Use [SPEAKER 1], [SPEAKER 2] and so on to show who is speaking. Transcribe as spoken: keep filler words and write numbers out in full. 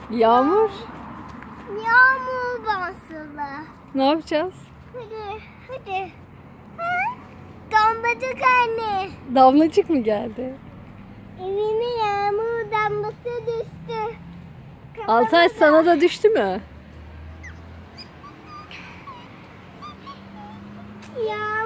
[SPEAKER 1] Yağmur.
[SPEAKER 2] Yağmur basılı.
[SPEAKER 1] Ne yapacağız?
[SPEAKER 2] Hadi, hadi. Ha? Damlacık anne.
[SPEAKER 1] Damlacık mı geldi?
[SPEAKER 2] Evime yağmur damlası düştü.
[SPEAKER 1] Altay sana da düştü mü?
[SPEAKER 2] Ya